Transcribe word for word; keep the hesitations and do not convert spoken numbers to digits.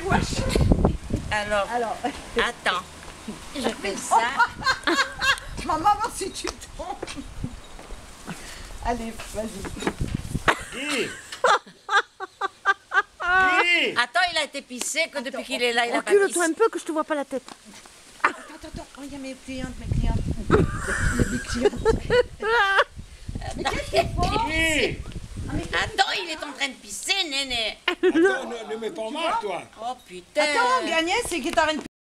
wesh. Alors, Alors, attends. Je fais ça. maman, voir si tu tombes. Allez, vas-y. Guy Guy Attends, il a été pissé que depuis qu'il est là, il a pas Recule-toi pissé. un peu que je te vois pas la tête. Attends, attends, attends. Oh, il y a mes clientes, mes clientes. Il y a mes clientes. Mais qu'est-ce qu'il faut? Guy Attends, il est en train de pisser, néné. Attends, ne, ne mets pas en marre, toi. Oh putain. Attends, Agnès, c'est qui est en train de